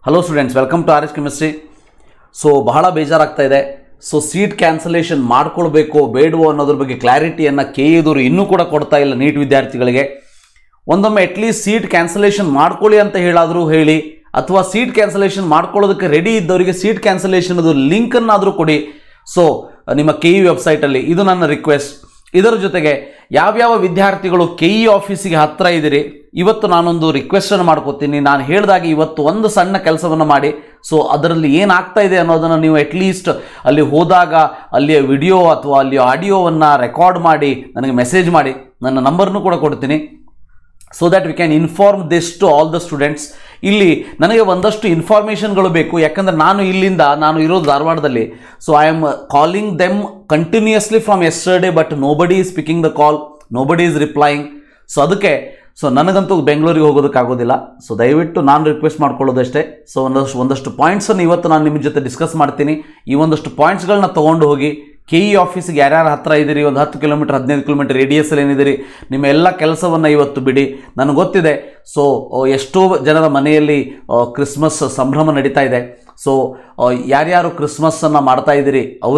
Hello students, welcome to R S chemistry. So ಬಹಳ ಬೇಜಾರಾಗ್ತಾ ಇದೆ. ಸೊ ಸೀಟ್ ಕ್ಯಾನ್ಸಲೇಷನ್ ಮಾಡ್ಕೊಳ್ಬೇಕು ಬೇಡವೋ ಅನ್ನೋದ್ರ ಬಗ್ಗೆ ಕ್ಲಾರಿಟಿಯನ್ನು ಕೆಇದವರು ಇನ್ನೂ ಕೂಡ ಕೊಡ್ತಾ ಇಲ್ಲ ನೀಟ್ ವಿದ್ಯಾರ್ಥಿಗಳಿಗೆ. ಒಂದೊಮ್ಮೆ ಅಟ್ಲೀಸ್ಟ್ ಸೀಟ್ ಕ್ಯಾನ್ಸಲೇಷನ್ ಮಾಡ್ಕೊಳ್ಳಿ ಅಂತ ಹೇಳಾದರೂ ಹೇಳಿ, ಅಥವಾ ಸೀಟ್ ಕ್ಯಾನ್ಸಲೇಷನ್ ಮಾಡ್ಕೊಳ್ಳೋದಕ್ಕೆ ರೆಡಿ ಇದ್ದವರಿಗೆ ಸೀಟ್ ಕ್ಯಾನ್ಸಲೇಷನ್ದು ಲಿಂಕನ್ನಾದರೂ ಕೊಡಿ. ಸೊ ನಿಮ್ಮ ಕೆಇ ವೆಬ್ಸೈಟಲ್ಲಿ ಇದು ನನ್ನ ರಿಕ್ವೆಸ್ಟ್. ಇದರ ಜೊತೆಗೆ ಯಾವ್ಯಾವ ವಿದ್ಯಾರ್ಥಿಗಳು ಕೆಇ ಆಫೀಸಿಗೆ ಹತ್ತಿರ ಇದ್ದೀರಿ, ಇವತ್ತು ನಾನೊಂದು ರಿಕ್ವೆಸ್ಟನ್ನು ಮಾಡ್ಕೋತೀನಿ. ನಾನು ಹೇಳಿದಾಗ ಇವತ್ತು ಒಂದು ಸಣ್ಣ ಕೆಲಸವನ್ನು ಮಾಡಿ. ಸೊ ಅದರಲ್ಲಿ ಏನಾಗ್ತಾ ಇದೆ ಅನ್ನೋದನ್ನು ನೀವು ಅಟ್ಲೀಸ್ಟ್ ಅಲ್ಲಿ ಹೋದಾಗ ಅಲ್ಲಿಯ ವಿಡಿಯೋ ಅಥವಾ ಅಲ್ಲಿ ಆಡಿಯೋವನ್ನು ರೆಕಾರ್ಡ್ ಮಾಡಿ ನನಗೆ ಮೆಸೇಜ್ ಮಾಡಿ. ನನ್ನ ನಂಬರ್ನು ಕೂಡ ಕೊಡ್ತೀನಿ. So that we can inform this to all the students. ಇಲ್ಲಿ ನನಗೆ ಒಂದಷ್ಟು ಇನ್ಫಾರ್ಮೇಷನ್ಗಳು ಬೇಕು, ಯಾಕಂದರೆ ನಾನು ಇರೋದು ಧಾರವಾಡದಲ್ಲಿ. So I am calling them continuously from yesterday, but nobody is picking the call, nobody is replying. So ಅದಕ್ಕೆ ನನಗಂತೂ ಬೆಂಗಳೂರಿಗೆ ಹೋಗೋದಕ್ಕಾಗೋದಿಲ್ಲ. ಸೊ ದಯವಿಟ್ಟು ನಾನು ರಿಕ್ವೆಸ್ಟ್ ಮಾಡ್ಕೊಳ್ಳೋದಷ್ಟೇ. ಸೊ ಒಂದಷ್ಟು ಪಾಯಿಂಟ್ಸನ್ನು ಇವತ್ತು ನಾನು ನಿಮ್ಮ ಜೊತೆ ಡಿಸ್ಕಸ್ ಮಾಡ್ತೀನಿ. ಈ ಒಂದಷ್ಟು ಪಾಯಿಂಟ್ಸ್ಗಳನ್ನ ತೊಗೊಂಡು ಹೋಗಿ ಕೆಇ ಆಫೀಸಿಗೆ ಯಾರ್ಯಾರು ಹತ್ತಿರ ಇದ್ದೀರಿ, ಒಂದು 10 ಕಿಲೋಮೀಟರ್ 15 ಕಿಲೋಮೀಟರ್ ರೇಡಿಯಸಲ್ಲಿ ಏನಿದ್ದೀರಿ, ನಿಮ್ಮ ಎಲ್ಲ ಕೆಲಸವನ್ನು ಇವತ್ತು ಬಿಡಿ. ನನಗೆ ಗೊತ್ತಿದೆ. ಸೊ ಎಷ್ಟೋ ಜನರ ಮನೆಯಲ್ಲಿ ಕ್ರಿಸ್ಮಸ್ ಸಂಭ್ರಮ ನಡೀತಾ ಇದೆ. ಸೊ ಯಾರ್ಯಾರು ಕ್ರಿಸ್ಮಸ್ಸನ್ನು ಮಾಡ್ತಾ ಇದ್ದೀರಿ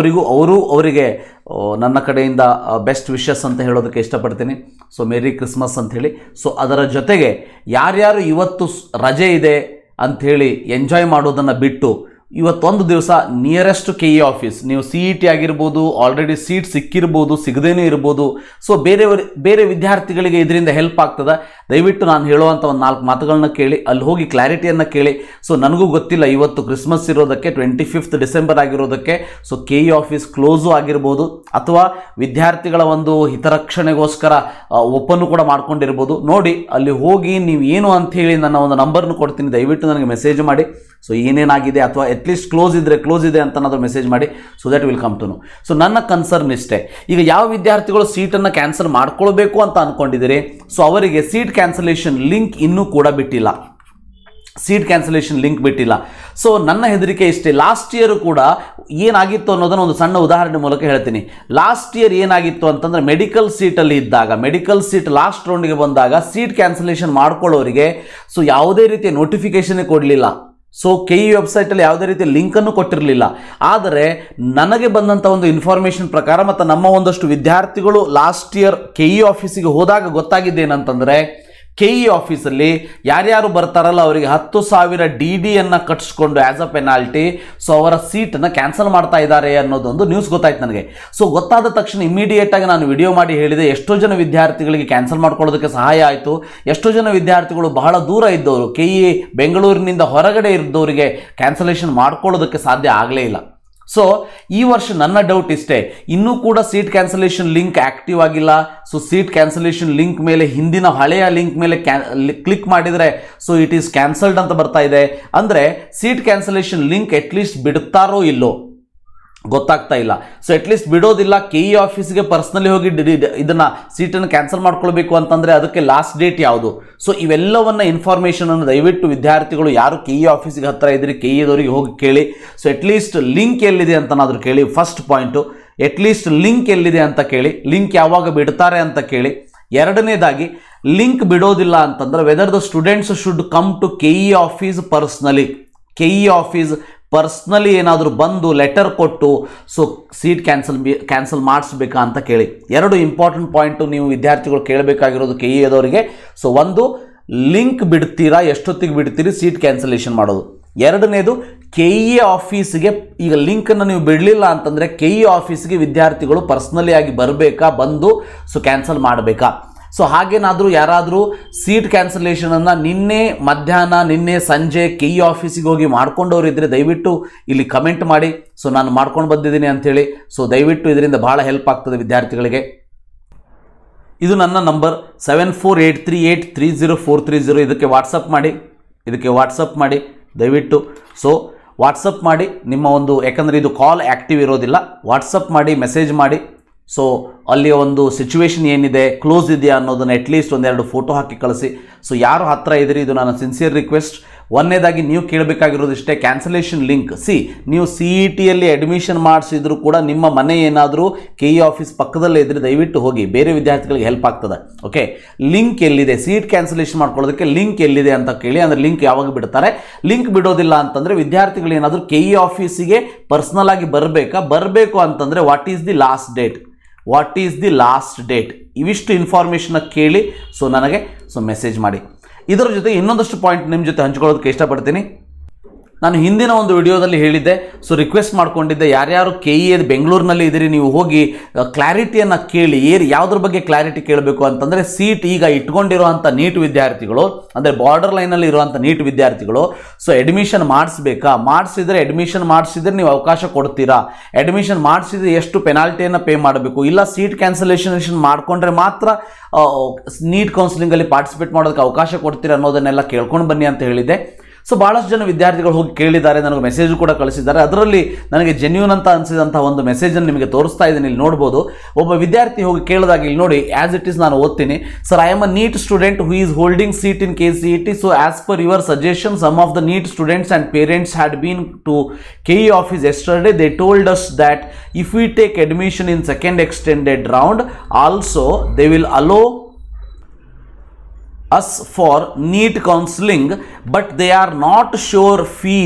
ಅವರಿಗೆ ನನ್ನ ಕಡೆಯಿಂದ ಬೆಸ್ಟ್ ವಿಶಸ್ ಅಂತ ಹೇಳೋದಕ್ಕೆ ಇಷ್ಟಪಡ್ತೀನಿ. ಸೊ ಮೇರಿ ಕ್ರಿಸ್ಮಸ್ ಅಂಥೇಳಿ. ಸೊ ಅದರ ಜೊತೆಗೆ ಯಾರ್ಯಾರು ಇವತ್ತು ರಜೆ ಇದೆ ಅಂಥೇಳಿ ಎಂಜಾಯ್ ಮಾಡೋದನ್ನು ಬಿಟ್ಟು ಇವತ್ತೊಂದು ದಿವಸ ನಿಯರೆಸ್ಟ್ ಕೆಇ ಆಫೀಸ್, ನೀವು ಸಿ ಇ ಟಿ ಆಗಿರ್ಬೋದು, ಆಲ್ರೆಡಿ ಸೀಟ್ ಸಿಕ್ಕಿರ್ಬೋದು, ಸಿಗದೇನೂ ಇರ್ಬೋದು. ಸೊ ಬೇರೆ ವಿದ್ಯಾರ್ಥಿಗಳಿಗೆ ಇದರಿಂದ ಹೆಲ್ಪ್ ಆಗ್ತದೆ. ದಯವಿಟ್ಟು ನಾನು ಹೇಳುವಂಥ ಒಂದು 4 ಮಾತುಗಳನ್ನ ಕೇಳಿ ಅಲ್ಲಿ ಹೋಗಿ ಕ್ಲಾರಿಟಿಯನ್ನು ಕೇಳಿ. ಸೊ ನನಗೂ ಗೊತ್ತಿಲ್ಲ, ಇವತ್ತು ಕ್ರಿಸ್ಮಸ್ ಇರೋದಕ್ಕೆ 25th ಡಿಸೆಂಬರ್ ಆಗಿರೋದಕ್ಕೆ ಸೊ ಕೆಇ ಆಫೀಸ್ ಕ್ಲೋಸು ಆಗಿರ್ಬೋದು, ಅಥವಾ ವಿದ್ಯಾರ್ಥಿಗಳ ಒಂದು ಹಿತರಕ್ಷಣೆಗೋಸ್ಕರ ಓಪನ್ನು ಕೂಡ ಮಾಡ್ಕೊಂಡಿರ್ಬೋದು. ನೋಡಿ ಅಲ್ಲಿ ಹೋಗಿ ನೀವು ಏನು ಅಂಥೇಳಿ ನನ್ನ ಒಂದು ನಂಬರ್ನು ಕೊಡ್ತೀನಿ, ದಯವಿಟ್ಟು ನನಗೆ ಮೆಸೇಜ್ ಮಾಡಿ. ಸೊ ಏನೇನಾಗಿದೆ ಅಥವಾ ಅಟ್ಲೀಸ್ಟ್ ಕ್ಲೋಸ್ ಇದೆ ಅಂತ ಏನಾದರೂ ಮೆಸೇಜ್ ಮಾಡಿ. So that will come to know. So ನನ್ನ ಕನ್ಸರ್ನ್ ಇಷ್ಟೇ. ಈಗ ಯಾವ ವಿದ್ಯಾರ್ಥಿಗಳು ಸೀಟನ್ನು ಕ್ಯಾನ್ಸಲ್ ಮಾಡ್ಕೊಳ್ಬೇಕು ಅಂತ ಅಂದ್ಕೊಂಡಿದ್ದೀರಿ, ಸೊ ಅವರಿಗೆ ಸೀಟ್ ಕ್ಯಾನ್ಸಲೇಷನ್ ಲಿಂಕ್ ಇನ್ನೂ ಕೂಡ ಬಿಟ್ಟಿಲ್ಲ. ಸೊ ನನ್ನ ಹೆದರಿಕೆ ಇಷ್ಟೇ. ಲಾಸ್ಟ್ ಇಯರ್ ಕೂಡ ಏನಾಗಿತ್ತು ಅನ್ನೋದನ್ನು ಒಂದು ಸಣ್ಣ ಉದಾಹರಣೆ ಮೂಲಕ ಹೇಳ್ತೀನಿ. ಲಾಸ್ಟ್ ಇಯರ್ ಏನಾಗಿತ್ತು ಅಂತಂದರೆ, ಮೆಡಿಕಲ್ ಸೀಟಲ್ಲಿ ಇದ್ದಾಗ, ಮೆಡಿಕಲ್ ಸೀಟ್ ಲಾಸ್ಟ್ ರೌಂಡ್ಗೆ ಬಂದಾಗ ಸೀಟ್ ಕ್ಯಾನ್ಸಲೇಷನ್ ಮಾಡ್ಕೊಳ್ಳೋರಿಗೆ ಸೊ ಯಾವುದೇ ರೀತಿಯ ನೋಟಿಫಿಕೇಶನ್ನೇ ಕೊಡಲಿಲ್ಲ. ಸೊ ಕೆಇ ವೆಬ್ಸೈಟಲ್ಲಿ ಯಾವುದೇ ರೀತಿಯ ಲಿಂಕನ್ನು ಕೊಟ್ಟಿರಲಿಲ್ಲ. ಆದರೆ ನನಗೆ ಬಂದಂಥ ಒಂದು ಇನ್ಫಾರ್ಮೇಷನ್ ಪ್ರಕಾರ ಮತ್ತು ನಮ್ಮ ಒಂದಷ್ಟು ವಿದ್ಯಾರ್ಥಿಗಳು ಲಾಸ್ಟ್ ಇಯರ್ ಕೆಇ ಆಫೀಸಿಗೆ ಹೋದಾಗ ಗೊತ್ತಾಗಿದ್ದೇನಂತಂದರೆ, ಕೆಇ ಆಫೀಸಲ್ಲಿ ಯಾರ್ಯಾರು ಬರ್ತಾರಲ್ಲ ಅವರಿಗೆ 10,000 DDಯನ್ನು ಕಟ್ಸ್ಕೊಂಡು ಆ್ಯಸ್ ಅ ಪೆನಾಲ್ಟಿ ಸೊ ಅವರ ಸೀಟನ್ನು ಕ್ಯಾನ್ಸಲ್ ಮಾಡ್ತಾ ಇದ್ದಾರೆ ಅನ್ನೋದೊಂದು ನ್ಯೂಸ್ ಗೊತ್ತಾಯ್ತು ನನಗೆ. ಸೊ ಗೊತ್ತಾದ ತಕ್ಷಣ ಇಮಿಡಿಯೇಟಾಗಿ ನಾನು ವಿಡಿಯೋ ಮಾಡಿ ಹೇಳಿದೆ. ಎಷ್ಟೋ ಜನ ವಿದ್ಯಾರ್ಥಿಗಳಿಗೆ ಕ್ಯಾನ್ಸಲ್ ಮಾಡ್ಕೊಳ್ಳೋದಕ್ಕೆ ಸಹಾಯ ಆಯಿತು. ಎಷ್ಟೋ ಜನ ವಿದ್ಯಾರ್ಥಿಗಳು ಬಹಳ ದೂರ ಇದ್ದವರು, ಕೆಇ ಬೆಂಗಳೂರಿನಿಂದ ಹೊರಗಡೆ ಇದ್ದವರಿಗೆ ಕ್ಯಾನ್ಸಲೇಷನ್ ಮಾಡ್ಕೊಳ್ಳೋದಕ್ಕೆ ಸಾಧ್ಯ ಆಗಲೇ ಇಲ್ಲ. ಸೊ ಈ ವರ್ಷ ನನ್ನ ಡೌಟ್ ಇಷ್ಟೇ, ಇನ್ನೂ ಕೂಡ ಸೀಟ್ ಕ್ಯಾನ್ಸಲೇಷನ್ ಲಿಂಕ್ ಆಕ್ಟಿವ್ ಆಗಿಲ್ಲ. ಸೊ ಸೀಟ್ ಕ್ಯಾನ್ಸಲೇಷನ್ ಲಿಂಕ್ ಮೇಲೆ, ಹಿಂದಿನ ಹಳೆಯ ಲಿಂಕ್ ಮೇಲೆ ಕ್ಲಿಕ್ ಮಾಡಿದರೆ ಸೊ ಇಟ್ ಈಸ್ ಕ್ಯಾನ್ಸಲ್ಡ್ ಅಂತ ಬರ್ತಾ ಇದೆ. ಅಂದರೆ ಸೀಟ್ ಕ್ಯಾನ್ಸಲೇಷನ್ ಲಿಂಕ್ ಅಟ್ಲೀಸ್ಟ್ ಬಿಡ್ತಾರೋ ಇಲ್ಲೋ ಗೊತ್ತಾಗ್ತಾ ಇಲ್ಲ. ಸೊ ಅಟ್ಲೀಸ್ಟ್ ಬಿಡೋದಿಲ್ಲ. ಕೆಇ ಆಫೀಸ್ಗೆ ಪರ್ಸ್ನಲಿ ಹೋಗಿ ಇದನ್ನು ಸೀಟನ್ನು ಕ್ಯಾನ್ಸಲ್ ಮಾಡ್ಕೊಳ್ಬೇಕು ಅಂತಂದರೆ ಅದಕ್ಕೆ ಲಾಸ್ಟ್ ಡೇಟ್ ಯಾವುದು? ಸೊ ಇವೆಲ್ಲವನ್ನು ಇನ್ಫಾರ್ಮೇಷನನ್ನು ದಯವಿಟ್ಟು ವಿದ್ಯಾರ್ಥಿಗಳು ಯಾರು ಕೆಇ ಆಫೀಸಿಗೆ ಹತ್ತಿರ ಇದ್ರಿ ಕೆಇದವರಿಗೆ ಹೋಗಿ ಕೇಳಿ. ಸೊ ಅಟ್ಲೀಸ್ಟ್ ಲಿಂಕ್ ಎಲ್ಲಿದೆ ಅಂತನಾದರೂ ಕೇಳಿ. ಫಸ್ಟ್ ಪಾಯಿಂಟು, ಅಟ್ಲೀಸ್ಟ್ ಲಿಂಕ್ ಎಲ್ಲಿದೆ ಅಂತ ಕೇಳಿ. ಲಿಂಕ್ ಯಾವಾಗ ಬಿಡ್ತಾರೆ ಅಂತ ಕೇಳಿ. ಎರಡನೇದಾಗಿ, ಲಿಂಕ್ ಬಿಡೋದಿಲ್ಲ ಅಂತಂದರೆ whether the students should come to KE office personally. KE office personally ಏನಾದರೂ ಬಂದು ಲೆಟರ್ ಕೊಟ್ಟು ಸೊ ಸೀಟ್ ಕ್ಯಾನ್ಸಲ್ ಮಾಡಿಸ್ಬೇಕಾ ಅಂತ ಕೇಳಿ. 2 ಇಂಪಾರ್ಟೆಂಟ್ ಪಾಯಿಂಟು ನೀವು ವಿದ್ಯಾರ್ಥಿಗಳು ಕೇಳಬೇಕಾಗಿರೋದು ಕೆಇ ಆದವರಿಗೆ. ಸೊ ಒಂದು, ಲಿಂಕ್ ಬಿಡ್ತೀರಾ, ಎಷ್ಟೊತ್ತಿಗೆ ಬಿಡ್ತೀರಿ ಸೀಟ್ ಕ್ಯಾನ್ಸಲೇಷನ್ ಮಾಡೋದು. ಎರಡನೇದು, ಕೆಇ ಆಫೀಸಿಗೆ ಈಗ ಲಿಂಕನ್ನು ನೀವು ಬಿಡಲಿಲ್ಲ ಅಂತಂದರೆ ಕೆಇ ಆಫೀಸಿಗೆ ವಿದ್ಯಾರ್ಥಿಗಳು ಪರ್ಸ್ನಲಿ ಆಗಿ ಬರಬೇಕಾ, ಬಂದು ಸೊ ಕ್ಯಾನ್ಸಲ್ ಮಾಡಬೇಕಾ? ಸೊ ಹಾಗೇನಾದರೂ ಯಾರಾದರೂ ಸೀಟ್ ಕ್ಯಾನ್ಸಲೇಷನನ್ನು ನಿನ್ನೆ ಮಧ್ಯಾಹ್ನ, ನಿನ್ನೆ ಸಂಜೆ ಕೆಇ ಆಫೀಸಿಗೆ ಹೋಗಿ ಮಾಡ್ಕೊಂಡವ್ರು ಇದ್ದರೆ ದಯವಿಟ್ಟು ಇಲ್ಲಿ ಕಮೆಂಟ್ ಮಾಡಿ. ಸೊ ನಾನು ಮಾಡ್ಕೊಂಡು ಬಂದಿದ್ದೀನಿ ಅಂಥೇಳಿ. ಸೊ ದಯವಿಟ್ಟು ಇದರಿಂದ ಭಾಳ ಹೆಲ್ಪ್ ಆಗ್ತದೆ ವಿದ್ಯಾರ್ಥಿಗಳಿಗೆ. ಇದು ನನ್ನ ನಂಬರ್ 7483830430. ಇದಕ್ಕೆ ವಾಟ್ಸಪ್ ಮಾಡಿ ದಯವಿಟ್ಟು. ಸೊ ವಾಟ್ಸಪ್ ಮಾಡಿ ನಿಮ್ಮ ಒಂದು, ಯಾಕಂದರೆ ಇದು ಕಾಲ್ ಆ್ಯಕ್ಟಿವ್ ಇರೋದಿಲ್ಲ, ವಾಟ್ಸಪ್ ಮಾಡಿ, ಮೆಸೇಜ್ ಮಾಡಿ. ಸೊ ಅಲ್ಲಿ ಒಂದು ಸಿಚುವೇಶನ್ ಏನಿದೆ, ಕ್ಲೋಸ್ ಇದೆಯಾ ಅನ್ನೋದನ್ನು ಅಟ್ಲೀಸ್ಟ್ 1-2 ಫೋಟೋ ಹಾಕಿ ಕಳಿಸಿ. ಸೊ ಯಾರು ಹತ್ತಿರ ಇದ್ದೀರಿ, ಇದು ನನ್ನ ಸಿನ್ಸಿಯರ್ ರಿಕ್ವೆಸ್ಟ್. ಒಂದನೇದಾಗಿ ನೀವು ಕೇಳಬೇಕಾಗಿರೋದಿಷ್ಟೇ, ಕ್ಯಾನ್ಸಲೇಷನ್ ಲಿಂಕ್. ನೀವು CETಯಲ್ಲಿ ಅಡ್ಮಿಷನ್ ಮಾಡಿಸಿದ್ರು ಕೂಡ ನಿಮ್ಮ ಮನೆ ಏನಾದರೂ KE ಆಫೀಸ್ ಪಕ್ಕದಲ್ಲೇ ಇದ್ದರೆ ದಯವಿಟ್ಟು ಹೋಗಿ, ಬೇರೆ ವಿದ್ಯಾರ್ಥಿಗಳಿಗೆ ಹೆಲ್ಪ್ ಆಗ್ತದೆ. ಓಕೆ, ಲಿಂಕ್ ಎಲ್ಲಿದೆ, ಸೀಟ್ ಕ್ಯಾನ್ಸಲೇಷನ್ ಮಾಡ್ಕೊಳ್ಳೋದಕ್ಕೆ ಲಿಂಕ್ ಎಲ್ಲಿದೆ ಅಂತ ಕೇಳಿ. ಅಂದರೆ ಲಿಂಕ್ ಯಾವಾಗ ಬಿಡ್ತಾರೆ, ಲಿಂಕ್ ಬಿಡೋದಿಲ್ಲ ಅಂತಂದರೆ ವಿದ್ಯಾರ್ಥಿಗಳು ಏನಾದರೂ KE ಆಫೀಸಿಗೆ ಪರ್ಸನಲ್ ಆಗಿ ಬರಬೇಕು ಅಂತಂದರೆ what is the last date ಇವಿಷ್ಟು ಇನ್ಫಾರ್ಮೇಷನ್ನ ಕೇಳಿ ನನಗೆ ಮೆಸೇಜ್ ಮಾಡಿ. ಇದರ ಜೊತೆ ಇನ್ನೊಂದಷ್ಟು ಪಾಯಿಂಟ್ ನಿಮ್ಮ ಜೊತೆ ಹಂಚ್ಕೊಳ್ಳೋದಕ್ಕೆ ಇಷ್ಟಪಡ್ತೀನಿ. ನಾನು ಹಿಂದಿನ ಒಂದು ವಿಡಿಯೋದಲ್ಲಿ ಹೇಳಿದ್ದೆ, ರಿಕ್ವೆಸ್ಟ್ ಮಾಡ್ಕೊಂಡಿದ್ದೆ, ಯಾರ್ಯಾರು KE ಬೆಂಗಳೂರಿನಲ್ಲಿ ಇದ್ದೀರಿ ನೀವು ಹೋಗಿ ಕ್ಲಾರಿಟಿಯನ್ನು ಕೇಳಿ. ಯಾವುದ್ರ ಬಗ್ಗೆ ಕ್ಲಾರಿಟಿ ಕೇಳಬೇಕು ಅಂತಂದರೆ, ಸೀಟ್ ಈಗ ಇಟ್ಕೊಂಡಿರುವಂಥ ನೀಟ್ ವಿದ್ಯಾರ್ಥಿಗಳು, ಅಂದರೆ ಬಾರ್ಡರ್ ಲೈನಲ್ಲಿ ಇರುವಂಥ ನೀಟ್ ವಿದ್ಯಾರ್ಥಿಗಳು ಅಡ್ಮಿಷನ್ ಅಡ್ಮಿಷನ್ ಮಾಡಿಸಿದ್ರೆ ನೀವು ಅವಕಾಶ ಕೊಡ್ತೀರಾ, ಅಡ್ಮಿಷನ್ ಮಾಡಿಸಿದ್ರೆ ಎಷ್ಟು ಪೆನಾಲ್ಟಿಯನ್ನು ಪೇ ಮಾಡಬೇಕು, ಇಲ್ಲ ಸೀಟ್ ಕ್ಯಾನ್ಸಲೇಷನ್ ಮಾಡಿಕೊಂಡ್ರೆ ಮಾತ್ರ ನೀಟ್ ಕೌನ್ಸಿಲಿಂಗಲ್ಲಿ ಪಾರ್ಟಿಸಿಪೇಟ್ ಮಾಡೋದಕ್ಕೆ ಅವಕಾಶ ಕೊಡ್ತೀರಾ ಅನ್ನೋದನ್ನೆಲ್ಲ ಕೇಳ್ಕೊಂಡು ಬನ್ನಿ ಅಂತ ಹೇಳಿದ್ದೆ. ಭಾಳಷ್ಟು ಜನ ವಿದ್ಯಾರ್ಥಿಗಳು ಹೋಗಿ ಕೇಳಿದ್ದಾರೆ, ನನಗೆ ಮೆಸೇಜ್ ಕೂಡ ಕಳಿಸಿದ್ದಾರೆ. ಅದರಲ್ಲಿ ನನಗೆ ಜೆನ್ಯೂನ್ ಅಂತ ಅನಿಸಿದಂಥ ಒಂದು ಮೆಸೇಜನ್ನು ನಿಮಗೆ ತೋರಿಸ್ತಾ ಇದ್ದೀನಿ, ಇಲ್ಲಿ ನೋಡ್ಬೋದು. ಒಬ್ಬ ವಿದ್ಯಾರ್ಥಿ ಹೋಗಿ ಕೇಳಿದಾಗ ಇಲ್ಲಿ ನೋಡಿ, ಆ್ಯಸ್ ಇಟ್ ಈಸ್ ನಾನು ಓದ್ತೀನಿ. Sir, I am a NEET student who is holding seat in KCET. As per your suggestion, some of the NEET students and parents had been to KE office yesterday. They told us that if we take admission in second extended round, also they will allow us for NEET counseling, but they are not sure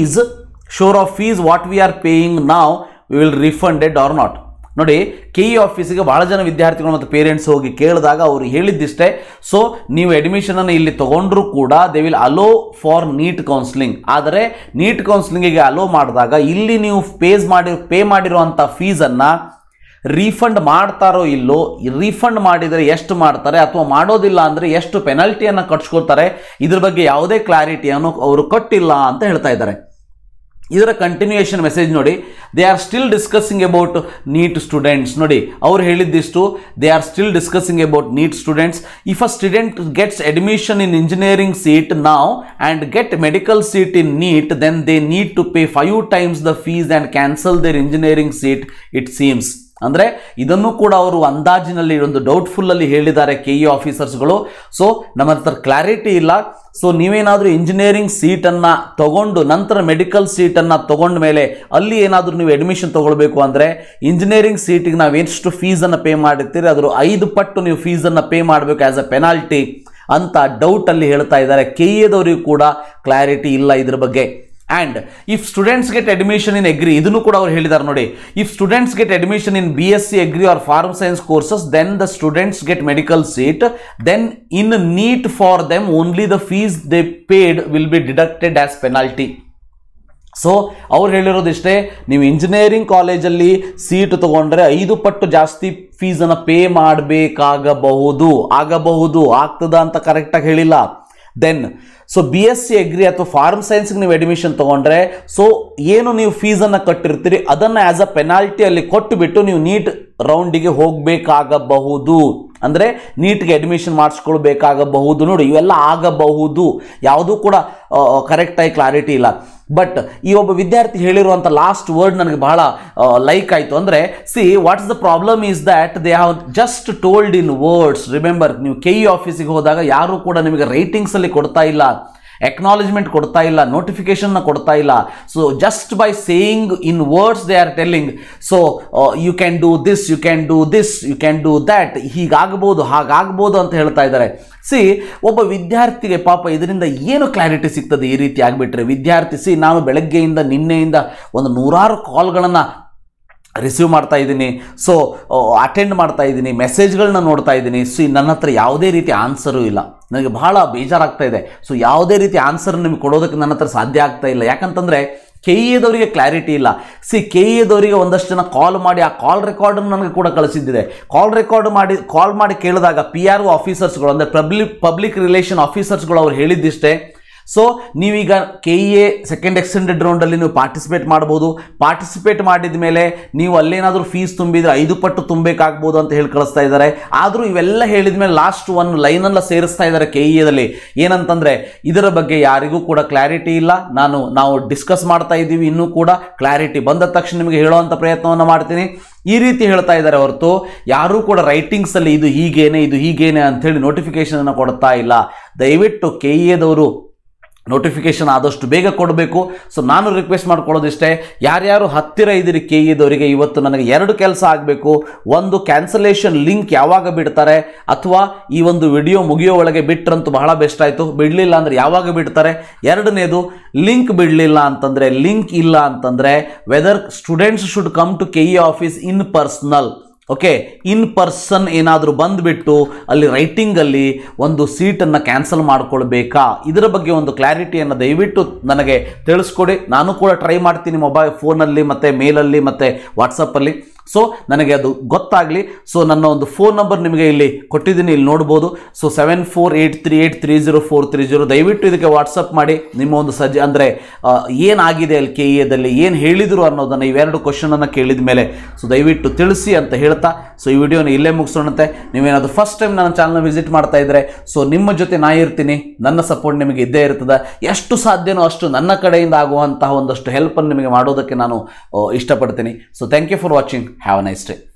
of fees what we are paying now, we will refund it or not. ನೋಡಿ, KE ಆಫೀಸಿಗೆ ಭಾಳ ಜನ ವಿದ್ಯಾರ್ಥಿಗಳು ಮತ್ತು parents ಹೋಗಿ ಕೇಳಿದಾಗ ಅವರು ಹೇಳಿದ್ದಿಷ್ಟೇ, ನೀವು ಅಡ್ಮಿಷನನ್ನು ಇಲ್ಲಿ ತೊಗೊಂಡ್ರೂ ಕೂಡ they will allow for NEET counselling. ಆದರೆ ನೀಟ್ ಕೌನ್ಸಿಲಿಂಗಿಗೆ ಅಲೋ ಮಾಡಿದಾಗ ಇಲ್ಲಿ ನೀವು ಪೇ ಮಾಡಿರುವಂಥ ಫೀಸನ್ನು ರೀಫಂಡ್ ಮಾಡ್ತಾರೋ ಇಲ್ಲೋ, ರೀಫಂಡ್ ಮಾಡಿದರೆ ಎಷ್ಟು ಮಾಡ್ತಾರೆ ಅಥವಾ ಮಾಡೋದಿಲ್ಲ ಅಂದರೆ ಎಷ್ಟು ಪೆನಲ್ಟಿಯನ್ನು ಕಟ್ಸ್ಕೊಳ್ತಾರೆ, ಇದ್ರ ಬಗ್ಗೆ ಯಾವುದೇ ಕ್ಲಾರಿಟಿಯನ್ನು ಅವರು ಕೊಟ್ಟಿಲ್ಲ ಅಂತ ಹೇಳ್ತಾ ಇದ್ದಾರೆ. ಇದರ ಕಂಟಿನ್ಯೂಯೇಷನ್ ಮೆಸೇಜ್ ನೋಡಿ, they are still discussing about NEET students. ನೋಡಿ, ಅವ್ರು ಹೇಳಿದ್ದಿಷ್ಟು, they are still discussing about NEET students. If a student gets admission in engineering seat now and get medical seat in NEET, then they need to pay 5 times the fees and cancel their engineering seat it seems. ಅಂದರೆ ಇದನ್ನು ಕೂಡ ಅವರು ಅಂದಾಜಿನಲ್ಲಿ ಒಂದು ಡೌಟ್ಫುಲ್ಲಲ್ಲಿ ಹೇಳಿದ್ದಾರೆ KE ಆಫೀಸರ್ಸ್ಗಳು. ನಮ್ಮ ಹತ್ರ clarity ಇಲ್ಲ. ನೀವೇನಾದರೂ ಇಂಜಿನಿಯರಿಂಗ್ ಸೀಟನ್ನು ತಗೊಂಡು ನಂತರ ಮೆಡಿಕಲ್ ಸೀಟನ್ನು ತಗೊಂಡ ಮೇಲೆ ಅಲ್ಲಿ ಏನಾದರೂ ನೀವು ಅಡ್ಮಿಷನ್ ತೊಗೊಳ್ಬೇಕು ಅಂದರೆ ಇಂಜಿನಿಯರಿಂಗ್ ಸೀಟಿಗೆ ನಾವು ಎಷ್ಟು ಫೀಸನ್ನು ಪೇ ಮಾಡಿರ್ತೀರಿ ಅದರ 5 ಪಟ್ಟು ನೀವು ಫೀಸನ್ನು ಪೇ ಮಾಡಬೇಕು ಆ್ಯಸ್ ಅ ಪೆನಾಲ್ಟಿ ಅಂತ ಡೌಟಲ್ಲಿ ಹೇಳ್ತಾ ಇದ್ದಾರೆ. KEದವರಿಗೂ ಕೂಡ ಕ್ಲಾರಿಟಿ ಇಲ್ಲ ಇದ್ರ ಬಗ್ಗೆ. And if students get admission in agri, ಇದನ್ನು ಕೂಡ ಅವರು ಹೇಳಿದ್ದಾರೆ ನೋಡಿ, if students get admission in BSc agri or farm science courses, then the students get medical seat, then in NEET for them only the fees they paid will be deducted as penalty. ಅವ್ರು ಹೇಳಿರೋದಿಷ್ಟೇ, ನೀವು engineering ಕಾಲೇಜಲ್ಲಿ seat ತಗೊಂಡ್ರೆ 5 ಪಟ್ಟು ಜಾಸ್ತಿ ಫೀಸನ್ನು pay ಮಾಡಬೇಕಾಗಬಹುದು, ಆಗ್ತದ ಅಂತ ಕರೆಕ್ಟಾಗಿ ಹೇಳಿಲ್ಲ. ದೆನ್ BSc ಅಗ್ರಿ ಅಥವಾ ಫಾರ್ಮ್ ಸೈನ್ಸ್ಗೆ ನೀವು ಅಡ್ಮಿಷನ್ ತೊಗೊಂಡ್ರೆ ಏನು ನೀವು ಫೀಸನ್ನು ಕಟ್ಟಿರ್ತೀರಿ ಅದನ್ನು ಆ್ಯಸ್ ಅ ಪೆನಾಲ್ಟಿ ಅಲ್ಲಿ ಕೊಟ್ಟುಬಿಟ್ಟು ನೀವು ನೀಟ್ ರೌಂಡಿಗೆ ಹೋಗಬೇಕಾಗಬಹುದು, ಅಂದರೆ ನೀಟ್ಗೆ ಅಡ್ಮಿಷನ್ ಮಾಡಿಸ್ಕೊಳ್ಬೇಕಾಗಬಹುದು. ನೋಡಿ, ಇವೆಲ್ಲ ಆಗಬಹುದು, ಯಾವುದೂ ಕೂಡ ಕರೆಕ್ಟಾಗಿ ಕ್ಲಾರಿಟಿ ಇಲ್ಲ. ಬಟ್ ಈ ಒಬ್ಬ ವಿದ್ಯಾರ್ಥಿ ಹೇಳಿರುವಂಥ ಲಾಸ್ಟ್ ವರ್ಡ್ ನನಗೆ ಬಹಳ ಲೈಕ್ ಆಯಿತು. ಅಂದರೆ what is the problem is that they have just told in words. Remember, ನೀವು KE ಆಫೀಸಿಗೆ ಹೋದಾಗ ಯಾರೂ ಕೂಡ ನಿಮಗೆ ರೈಟಿಂಗ್ಸಲ್ಲಿ ಕೊಡ್ತಾ ಇಲ್ಲ, acknowledgement ಕೊಡ್ತಾ ಇಲ್ಲ, ನೋಟಿಫಿಕೇಶನ್ ಕೊಡ್ತಾ ಇಲ್ಲ. Just by saying in words they are telling, you can do this, you can do this, you can do that, ಹೀಗಾಗ್ಬೋದು ಹಾಗಾಗ್ಬೋದು ಅಂತ ಹೇಳ್ತಾ ಇದ್ದಾರೆ. ಒಬ್ಬ ವಿದ್ಯಾರ್ಥಿಗೆ ಪಾಪ ಇದರಿಂದ ಏನು ಕ್ಲಾರಿಟಿ ಸಿಗ್ತದೆ ಈ ರೀತಿ ಆಗಿಬಿಟ್ರೆ? ವಿದ್ಯಾರ್ಥಿ, ನಾನು ಬೆಳಗ್ಗೆಯಿಂದ ನಿನ್ನೆಯಿಂದ ಒಂದು 100 ಕಾಲ್ಗಳನ್ನು ರಿಸೀವ್ ಮಾಡ್ತಾ ಇದ್ದೀನಿ, ಅಟೆಂಡ್ ಮಾಡ್ತಾ ಇದ್ದೀನಿ, ಮೆಸೇಜ್ಗಳನ್ನ ನೋಡ್ತಾ ಇದ್ದೀನಿ. ನನ್ನ ಹತ್ರ ಯಾವುದೇ ರೀತಿ ಆನ್ಸರು ಇಲ್ಲ, ನನಗೆ ಬಹಳ ಬೇಜಾರಾಗ್ತಾ ಇದೆ. ಯಾವುದೇ ರೀತಿ ಆನ್ಸರ್ ನಿಮಗೆ ಕೊಡೋದಕ್ಕೆ ನನ್ನ ಹತ್ರ ಸಾಧ್ಯ ಆಗ್ತಾ ಇಲ್ಲ. ಯಾಕಂತಂದರೆ KEದವರಿಗೆ ಕ್ಲಾರಿಟಿ ಇಲ್ಲ. KEದವರಿಗೆ ಒಂದಷ್ಟು ಜನ ಕಾಲ್ ಮಾಡಿ ಆ ಕಾಲ್ ರೆಕಾರ್ಡನ್ನು ನನಗೆ ಕೂಡ ಕಳಿಸಿದ್ದಿದೆ. ಕಾಲ್ ಮಾಡಿ ಕೇಳಿದಾಗ PRO ಆಫೀಸರ್ಸ್ಗಳು, ಅಂದರೆ ಪಬ್ಲಿಕ್ ರಿಲೇಷನ್ ಆಫೀಸರ್ಸ್ಗಳು ಅವ್ರು ಹೇಳಿದ್ದಿಷ್ಟೇ, ನೀವೀಗ KE ಸೆಕೆಂಡ್ ಎಕ್ಸ್ಟೆಂಡೆಡ್ ರೌಂಡಲ್ಲಿ ನೀವು ಪಾರ್ಟಿಸಿಪೇಟ್ ಮಾಡ್ಬೋದು. ಪಾರ್ಟಿಸಿಪೇಟ್ ಮಾಡಿದ ಮೇಲೆ ನೀವು ಅಲ್ಲೇನಾದರೂ ಫೀಸ್ ತುಂಬಿದರೆ 5 ಪಟ್ಟು ತುಂಬಬೇಕಾಗ್ಬೋದು ಅಂತ ಹೇಳಿ ಕಳಿಸ್ತಾ ಇದ್ದಾರೆ. ಆದರೂ ಇವೆಲ್ಲ ಹೇಳಿದ ಮೇಲೆ ಲಾಸ್ಟ್ ಒಂದು ಲೈನೆಲ್ಲ ಸೇರಿಸ್ತಾ ಇದ್ದಾರೆ KEದಲ್ಲಿ. ಏನಂತಂದರೆ ಇದರ ಬಗ್ಗೆ ಯಾರಿಗೂ ಕೂಡ ಕ್ಲಾರಿಟಿ ಇಲ್ಲ. ನಾವು ಡಿಸ್ಕಸ್ ಮಾಡ್ತಾ ಇದ್ದೀವಿ, ಇನ್ನೂ ಕೂಡ ಕ್ಲಾರಿಟಿ ಬಂದ ತಕ್ಷಣ ನಿಮಗೆ ಹೇಳುವಂಥ ಪ್ರಯತ್ನವನ್ನು ಮಾಡ್ತೀನಿ, ಈ ರೀತಿ ಹೇಳ್ತಾ ಇದ್ದಾರೆ ಹೊರತು ಯಾರೂ ಕೂಡ ರೈಟಿಂಗ್ಸಲ್ಲಿ ಇದು ಹೀಗೇನೆ ಅಂಥೇಳಿ ನೋಟಿಫಿಕೇಶನನ್ನು ಕೊಡ್ತಾ ಇಲ್ಲ. ದಯವಿಟ್ಟು KEದವರು ನೋಟಿಫಿಕೇಶನ್ ಆದಷ್ಟು ಬೇಗ ಕೊಡಬೇಕು. ಸೊ ನಾನು ರಿಕ್ವೆಸ್ಟ್ ಮಾಡ್ಕೊಳ್ಳೋದಿಷ್ಟೇ, ಯಾರ್ಯಾರು ಹತ್ತಿರ ಇದ್ದೀರಿ ಕೆ ಇದವರಿಗೆ ಇವತ್ತು ನನಗೆ 2 ಕೆಲಸ ಆಗಬೇಕು. ಒಂದು, ಕ್ಯಾನ್ಸಲೇಷನ್ ಲಿಂಕ್ ಯಾವಾಗ ಬಿಡ್ತಾರೆ ಅಥವಾ ಈ ಒಂದು ವಿಡಿಯೋ ಮುಗಿಯೋ ಒಳಗೆ ಬಿಟ್ರಂತೂ ಬಹಳ ಬೆಸ್ಟ್ ಆಯಿತು, ಬಿಡಲಿಲ್ಲ ಅಂದರೆ ಯಾವಾಗ ಬಿಡ್ತಾರೆ. ಎರಡನೇದು, ಲಿಂಕ್ ಬಿಡಲಿಲ್ಲ ಅಂತಂದರೆ, ಲಿಂಕ್ ಇಲ್ಲ ಅಂತಂದರೆ whether students should come to K E office in personal. Okay, in person ಏನಾದರೂ ಬಂದುಬಿಟ್ಟು ಅಲ್ಲಿ ರೈಟಿಂಗಲ್ಲಿ ಒಂದು ಸೀಟನ್ನು ಕ್ಯಾನ್ಸಲ್ ಮಾಡ್ಕೊಳ್ಬೇಕಾ, ಇದರ ಬಗ್ಗೆ ಒಂದು ಕ್ಲಾರಿಟಿಯನ್ನು ದಯವಿಟ್ಟು ನನಗೆ ತಿಳಿಸ್ಕೊಡಿ. ನಾನು ಕೂಡ ಟ್ರೈ ಮಾಡ್ತೀನಿ ಫೋನಲ್ಲಿ ಮತ್ತು ಮೇಲಲ್ಲಿ ಮತ್ತು ವಾಟ್ಸಪ್ಪಲ್ಲಿ. ಸೊ ನನಗೆ ಅದು ಗೊತ್ತಾಗಲಿ. ಸೊ ನನ್ನ ಒಂದು ಫೋನ್ ನಂಬರ್ ನಿಮಗೆ ಇಲ್ಲಿ ಕೊಟ್ಟಿದ್ದೀನಿ, ಇಲ್ಲಿ ನೋಡ್ಬೋದು. ಸೊ 7483830430. ದಯವಿಟ್ಟು ಇದಕ್ಕೆ ವಾಟ್ಸಪ್ ಮಾಡಿ ನಿಮ್ಮ ಒಂದು ಅಂದರೆ ಏನಾಗಿದೆ ಅಲ್ಲಿ ಕೆ ಎದಲ್ಲಿ ಏನು ಹೇಳಿದರು ಅನ್ನೋದನ್ನು, ಇವೆರಡು ಕ್ವಶನನ್ನು ಕೇಳಿದ ಮೇಲೆ ಸೊ ದಯವಿಟ್ಟು ತಿಳಿಸಿ ಅಂತ ಹೇಳ್ತಾ ಸೊ ಈ ವಿಡಿಯೋನ ಇಲ್ಲೇ ಮುಗಿಸೋಣಂತೆ. ನೀವೇನಾದರೂ ಫಸ್ಟ್ ಟೈಮ್ ನನ್ನ ಚಾನಲ್ನ ವಿಸಿಟ್ ಮಾಡ್ತಾ ಇದ್ದರೆ ಸೊ ನಿಮ್ಮ ಜೊತೆ ನಾ ಇರ್ತೀನಿ, ನನ್ನ ಸಪೋರ್ಟ್ ನಿಮಗೆ ಇದ್ದೇ ಇರ್ತದೆ. ಎಷ್ಟು ಸಾಧ್ಯನೋ ಅಷ್ಟು ನನ್ನ ಕಡೆಯಿಂದ ಆಗುವಂತಹ ಒಂದಷ್ಟು ಹೆಲ್ಪನ್ನು ನಿಮಗೆ ಮಾಡೋದಕ್ಕೆ ನಾನು ಇಷ್ಟಪಡ್ತೀನಿ. So thank you for watching. Have a nice day.